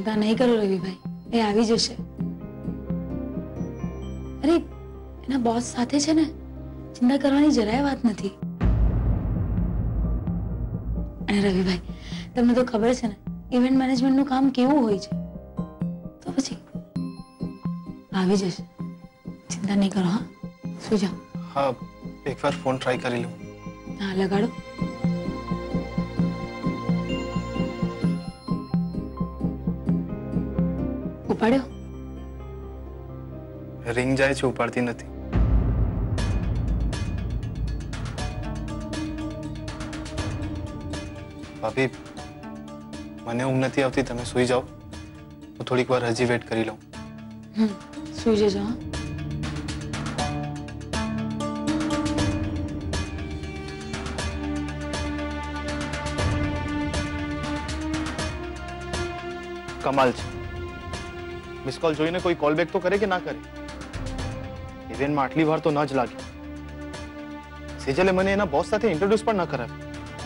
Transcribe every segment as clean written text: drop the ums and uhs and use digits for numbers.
चिंता नहीं करो रवि भाई, ए આવી જશે। अरे એના બોસ સાથે છે ને, चिंता કરવાની જરાય વાત નથી। અને રવિ ભાઈ, તમને તો ખબર છે ને ઇવેન્ટ મેનેજમેન્ટ નું કામ કેવું હોય છે, તો પછી આવી જશે, चिंता नहीं करो। हाँ सो जाओ। हाँ एक बार फोन ट्राई कर लूं। हाँ लगाड़ो। उपाड़ो। रिंग जाए छे उपाड़ती नहीं। भाभी मने ऊँघ नहीं आवती, तमे सुई जाओ, तो थोड़ी बार हजी वेट करी लूं। सुई जजो। हाँ कमाल छे, मिस कॉल जोईने कोई कॉल बैक तो करे कि ना करे। इवेंट में आटली वार तो न ज लागे। सेजले मने एना बॉस साथे इंट्रोड्यूस पण न करावी।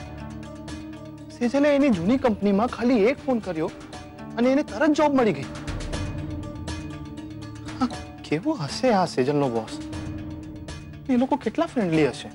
सेजले एनी जूनी कंपनी में खाली एक फोन कर्यो अने एने तरत जॉब मळी गई। हाँ, केवो हसे आ सेजलनो बॉस, ए लोको केटला फ्रेंडली हशे।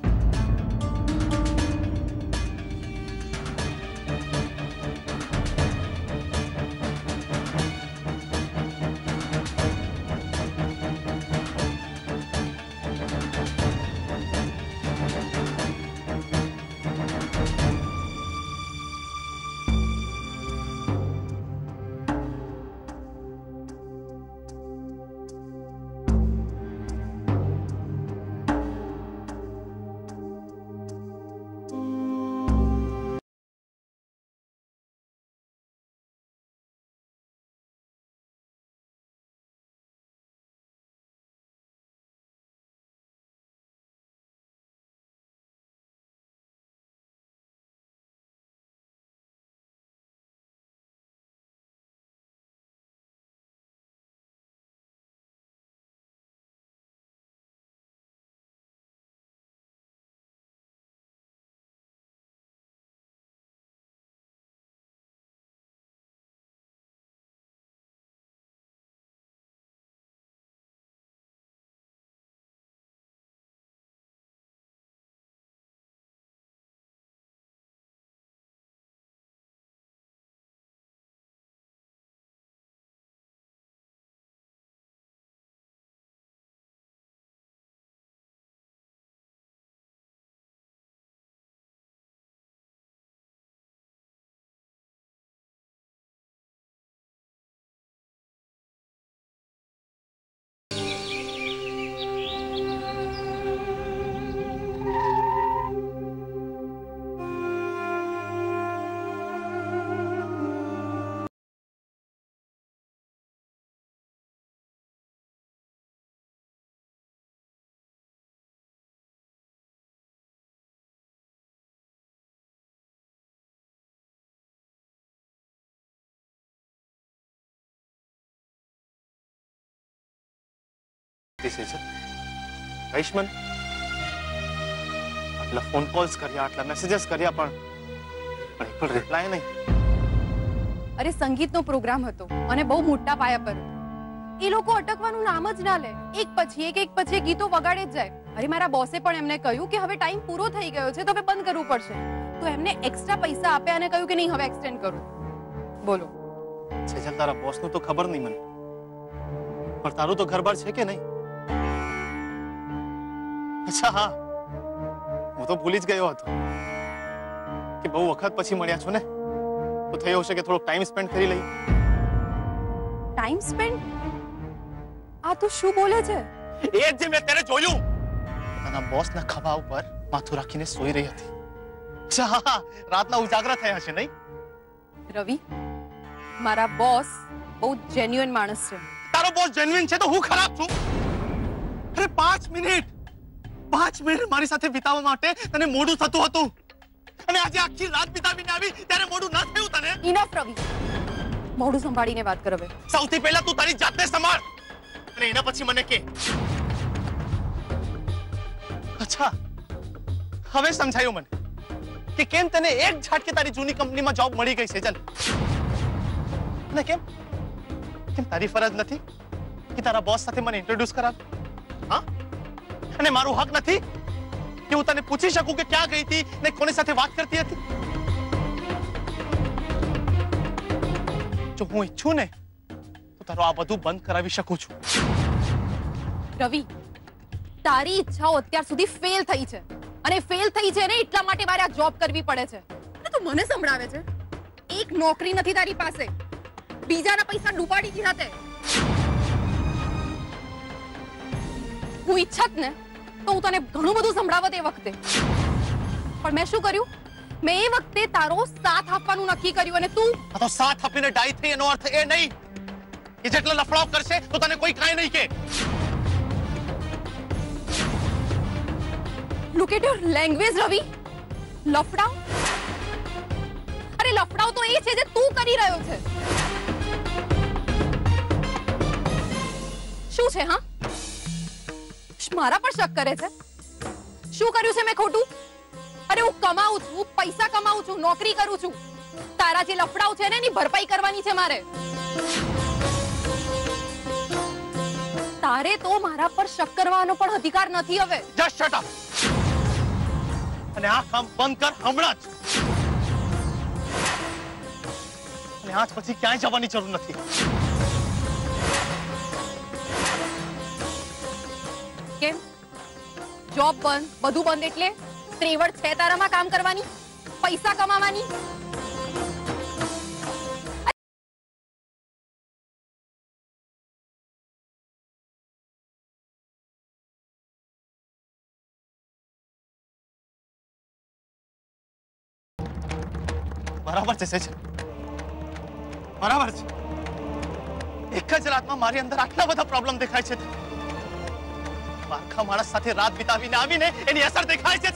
आयुष्मान आटला फोन कॉल्स कर्या, आटला मेसेजेस कर्या, पण रिप्लाय नहीं। अरे संगीत नो प्रोग्राम हतो अने बहु मोटा पाया पर ए लोको अटकवानुं नाम ज ना ले। एक पछी एक गीतो वगाड़े ज जाय। अरे मारा बॉसे पण एमने कह्युं के हवे टाइम पूरो थई गयो छे, तो हवे बंद करवुं पड़शे। तो एमने एक्स्ट्रा पैसा आप्या अने कह्युं के नहीं हवे एक्सटेन्ड करो। बोलो सेजल, तारा बॉस नु तो खबर नहीं मने, पर तारू तो घर-बार छे के नहीं? अच्छा हाँ, હું તો ભૂલી જ ગયો હતો કે બહુ વખત પછી મળ્યા છો ને, તો થયો હશે કે થોડો ટાઈમ સ્પેન્ડ કરી લઈએ। Time spend? आ तू શું બોલે છે? એ જે મેં તેને જોયું, પોતાના બોસના ખભા ઉપર માથું રાખીને સૂઈ રહી હતી। अच्छा हाँ, રાતના ઉજાગરા થયા હશે નહીં? રવિ, મારા બોસ બહુ જેન્યુઇન માણસ છે। તારો બોસ જેન્યુઇન છે તો હું ખરાબ છું? અરે 5 મિનિટ મારી સાથે વિતાવવા માટે તને મોડું થતું હતું, અને આજે આખી રાત વિતાવીને આવી ત્યારે મોડું ના થયું તને? ઇનફ રવિ, મોડું સંભાળીને વાત કર હવે। સૌથી પહેલા તું તારી જાતને સંભાળ, અને એના પછી મને કે। અચ્છા, હવે સમજાયું મને કે કેમ તને એક ઝાટકે તારી જૂની કંપનીમાં જોબ મળી ગઈ સેજલ, અને કેમ કેમ તારી ફરજ નથી કે તારા બોસ સાથે મને ઇન્ટ્રોડ્યુસ કરાવ? હા, અને મારો હક નથી કે હું તને પૂછી શકું કે ક્યાં ગઈ હતી ને કોની સાથે વાત કરતી હતી? જો હું ઈચ્છું ને તો તારો આ બધું બંધ કરાવી શકું છું. રવિ, તારી ઈચ્છાઓ અત્યાર સુધી ફેલ થઈ છે અને ફેલ થઈ છે ને એટલા માટે મારે આ જોબ કરવી પડે છે. અને તું મને સંભળાવે છે એક નોકરી નથી તારી પાસે, બીજાના પૈસા ડૂબાડી દીધા તે. હું ઈચ્છત ને તો હું તને ઘણું બધું સંભળાવત એ વખતે, પણ મેં શું કર્યું? મેં એ વખતે તારો સાથ આપવાનું નક્કી કર્યું અને તું આ તો સાથ આપીને ડાઈ થઈ એનો અર્થ એ નહીં કે જેટલા લફડાવ કરશે તો તને કોઈ કાંઈ નહીં કે. Look at your language Ravi. લફડાવ? અરે લફડાવ તો એ છે જે તું કરી રહ્યો છે. શું છે? હા, મારા પર શક કરે છે? શું કર્યું છે મેં ખોટું? અરે હું કમાઉં છું, પૈસા કમાઉં છું, નોકરી કરું છું. તારા જે લફડાવ છે ને એની ભરપાઈ કરવાની છે મારે. તારે તો મારા પર શક કરવાનો પણ અધિકાર નથી હવે. જસ્ટ શટ અપ અને આ કામ બંધ કર હમણાં જ. અને આજ પછી ક્યાંય જવાની જરૂર નથી. કેમ? જોબ બંધ, બધું બંધ એટલે ત્રેવડ છે તારામાં કામ કરવાની, પૈસા કમાવાની? બરાબર છે સેજ, બરાબર છે. એક જ રાતમાં મારી અંદર આટલા બધા પ્રોબ્લેમ દેખાય છે. આખા માણસ સાથે રાત વિતાવીને આવીને એની અસર દેખાય છે.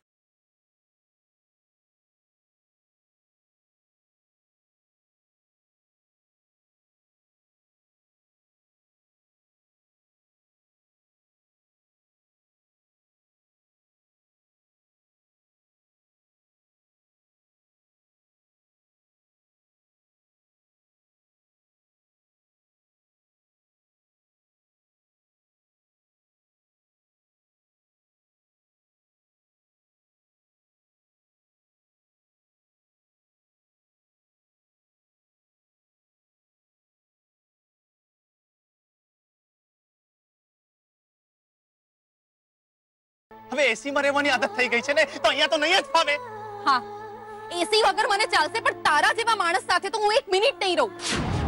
હવે એસી માં રહેવાની આદત થઈ ગઈ છે ને તો અહીંયા તો નહીં જ ફાવે. હા, એસી વગર મને ચાલશે, પણ તારા જેવા માણસ સાથે તો હું એક મિનિટ નહીં રહું.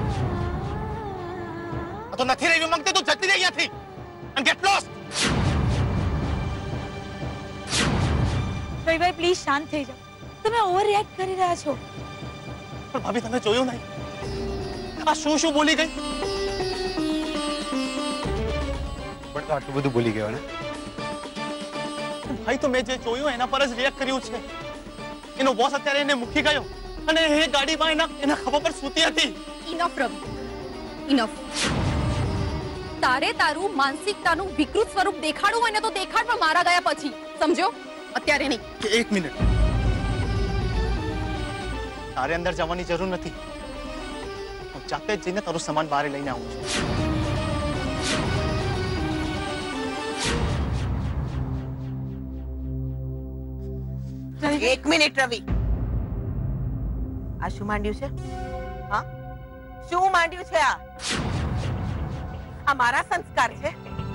તો નથી રહેવી માંગતી તો જતી રહી અહીંયાથી and get lost. રવિભાઈ પ્લીઝ શાંત થઈ જાઓ. તમે ઓવર રિએક્ટ કરી રહ્યા છો. પણ ભાભી તમે જોયું નહીં આ શું શું બોલી ગઈ? પણ તો આટલું બધું બોલી ગયો ને. ભાઈ તો મેં જે જોયું એના પર જ રિએક્ટ કર્યું છે. એનો બોસ અત્યારે એને મૂકી ગયો અને એ ગાડીમાં એના ખભા પર સૂતી હતી. Enough Ravi, enough. તારે તારું માનસિકતાનું વિકૃત સ્વરૂપ દેખાડવું હોય ને તો દેખાડ, પણ મારા ગયા પછી, સમજ્યો? અત્યારે નહીં. એક મિનિટ, તારે અંદર જવાની જરૂર નથી. હું જાતે જ જઈને તારું સામાન બહાર લઈને આવું છું. એક મિનિટ રવિ, આ શું માંડ્યું છે? હા, શું માંડ્યું છે? આ મારા સંસ્કાર છે?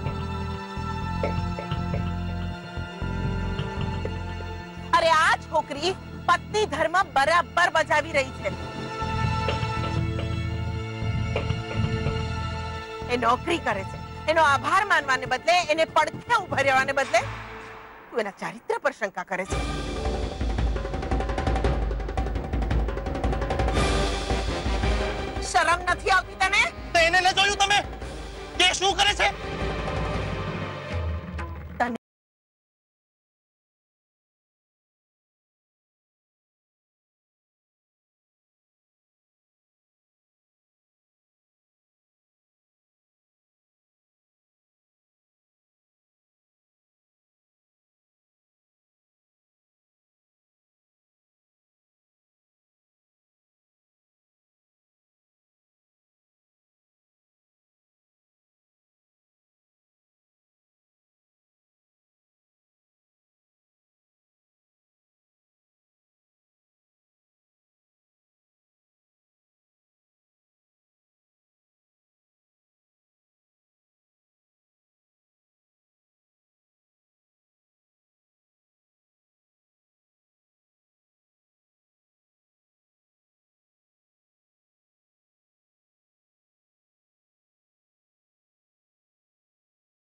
અરે આ છોકરી પત્ની ધર્મ બરાબર બજાવી રહી છે. એ નોકરી કરે છે, એનો આભાર માનવાને બદલે, એને પડખે ઉભા રહેવાને બદલે તું એના ચારિત્ર પર શંકા કરે છે. શરમ નથી આવતી તને? તો એને ન જોયું તમે કે શું કરે છે?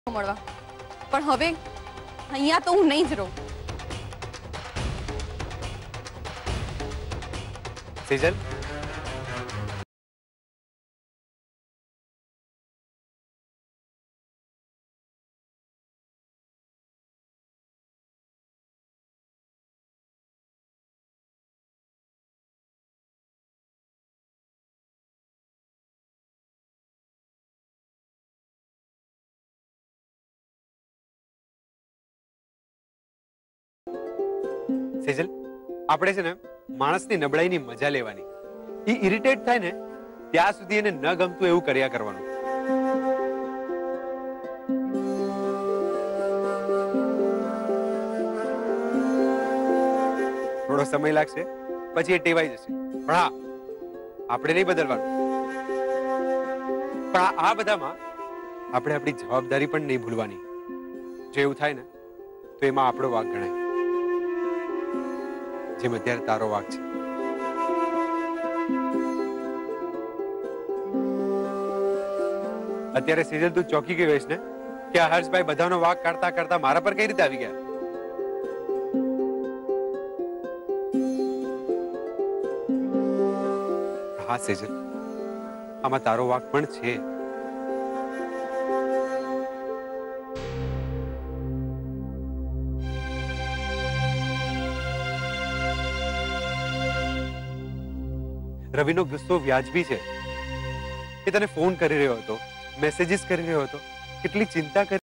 મળવા, પણ હવે અહીંયા તો હું નહીં જ રહું. સેજલ, સેજલ, આપણે છે ને માણસની નબળાઈની મજા લેવાની. એ ઇરિટેટ થાય ને ત્યાં સુધી એને ન ગમતું એવું કર્યા કરવાનું. થોડો સમય લાગશે, પછી એ ટેવાઈ જશે. પણ હા, આપણે નહીં બદલવાનું. પણ આ બધામાં આપણે આપણી જવાબદારી પણ નહીં ભૂલવાની. જો એવું થાય ને તો એમાં આપણો વાંક ગણાય, જેમ અત્યારે તારો વાંક છે. અત્યારે સેજલ તું ચોકી ગઈ હોઈશ ને કે આ હર્ષભાઈ બધાનો વાંક કાઢતા કાઢતા મારા પર કઈ રીતે આવી ગયા? હા સેજલ, આમાં તારો વાંક પણ છે. રવિનો ગુસ્સો વ્યાજબી છે. એ તને ફોન કરી રહ્યો હતો, મેસેજીસ કરી રહ્યો હતો, કેટલી ચિંતા કરી.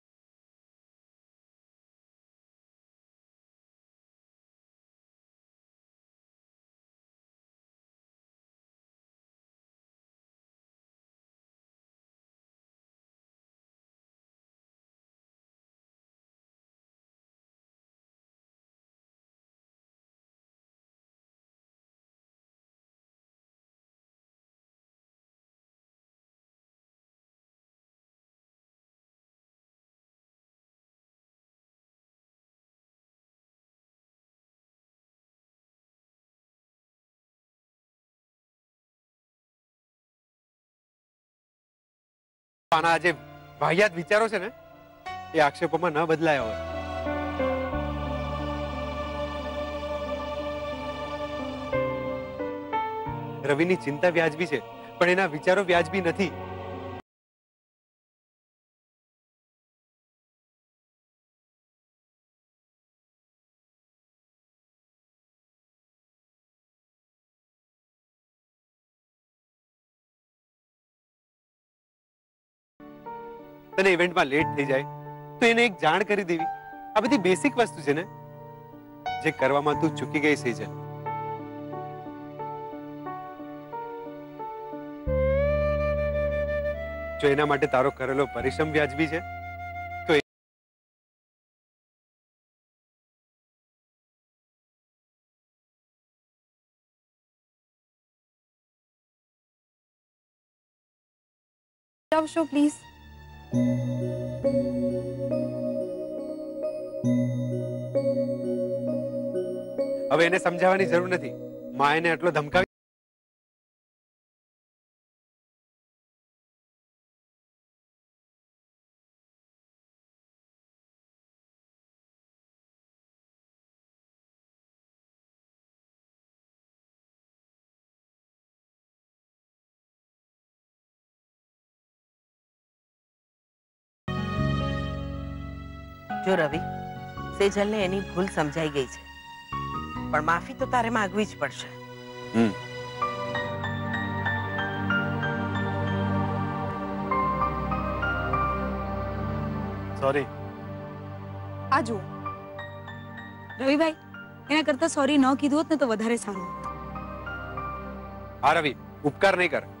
આના જે વાહિયાત વિચારો છે ને એ આક્ષેપોમાં ન બદલાયા હોય. રવિની ચિંતા વ્યાજબી છે, પણ એના વિચારો વ્યાજબી નથી. તને ઇવેન્ટમાં લેટ થઈ જાય તો એને એક જાણ કરી દેવી. આ બધી બેસિક વસ્તુ છે ને જે કરવામાં તું ચૂકી ગઈ સેજલ. જો એના માટે તારો કરેલો પરિશ્રમ વ્યાજબી છે તો આવશો પ્લીઝ. હવે એને સમજાવવાની જરૂર નથી. માં એને આટલો ધમકાવી. જો રવિ, સેજલને એની ભૂલ સમજાઈ ગઈ છે, પણ માફી તો તારે માંગવી જ પડશે. સોરી. આ જુઓ રવિભાઈ, એના કરતા સોરી ન કીધું હોત ને તો વધારે સારું હોત. હા રવિ, ઉપકાર નહીં કર.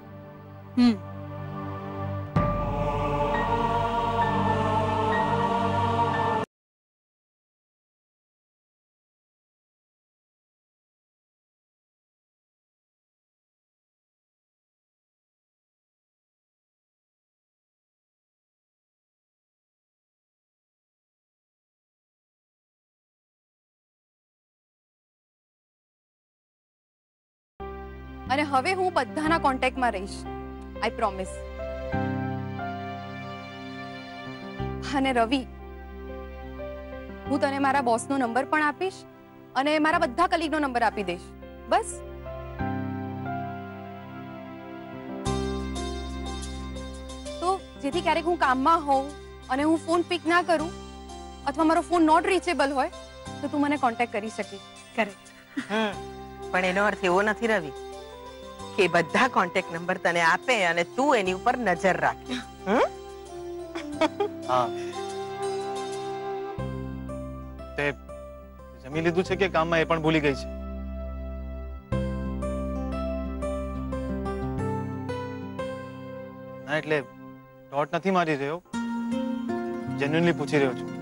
અને હવે હું બધાના કોન્ટેક્ટમાં રહીશ. I promise. અને રવિ, હું તને મારા બોસનો નંબર પણ આપીશ અને મારા બધા કલીગનો નંબર આપી દઈશ. બસ. તો જેથી ક્યારેક હું કામમાં હોઉં અને હું ફોન પિક ના કરું અથવા મારો ફોન નોટ રીચેબલ હોય તો તું મને કોન્ટેક્ટ કરી શકીશ. કરેક્ટ. પણ એનો અર્થ એવો નથી રવિ કે બધા કોન્ટેક્ટ નંબર તને આપે અને તું એની ઉપર નજર રાખે. હા, તે જમી લીધું છે કે કામમાં એ પણ ભૂલી ગઈ છે? ના એટલે ડોટ નથી મારી રહ્યો, જેન્યુઇનલી પૂછી રહ્યો છું.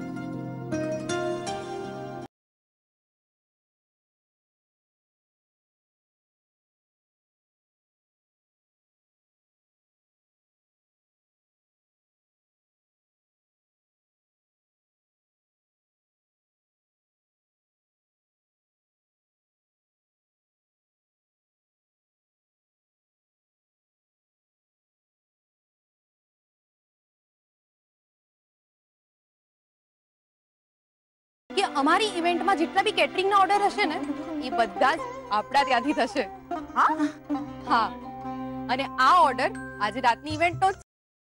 કે અમારી ઇવેન્ટમાં જેટલા બી કેટરિંગના ઓર્ડર હશે ને એ બધા જ આપણા ત્યાંથી થશે. હા, અને આ ઓર્ડર આજે રાતની ઇવેન્ટનો જ.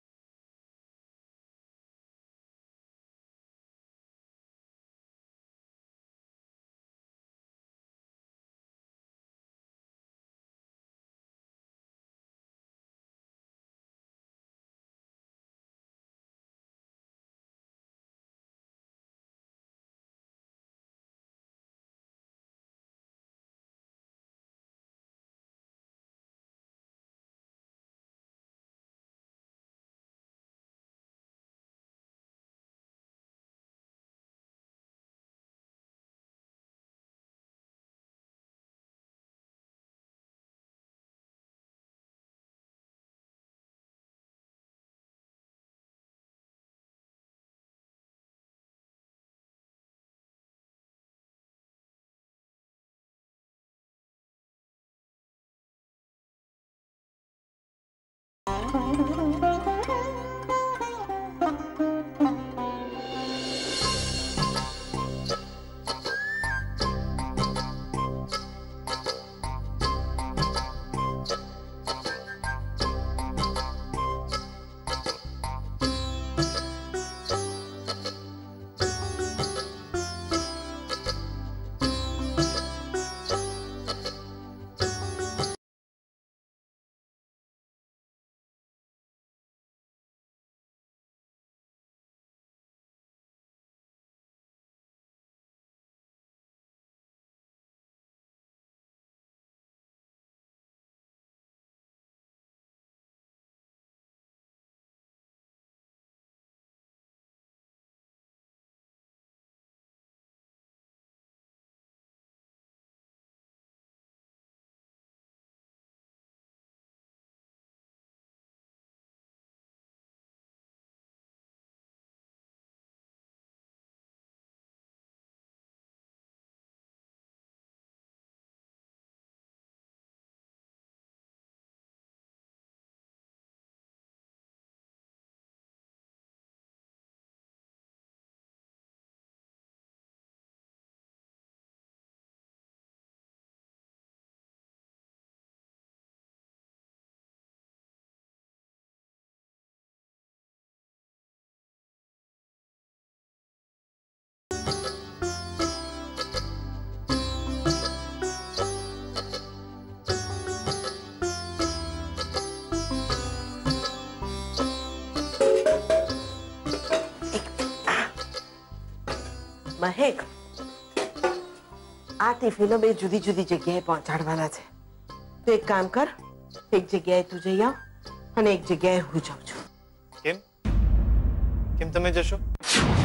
મહેક, આ ટિફિનો બે જુદી જુદી જગ્યાએ પહોંચાડવાના છે. તો એક કામ કર, એક જગ્યાએ તું જઈ આવ અને એક જગ્યાએ હું જાઉં છું. કેમ કેમ તમે જશો?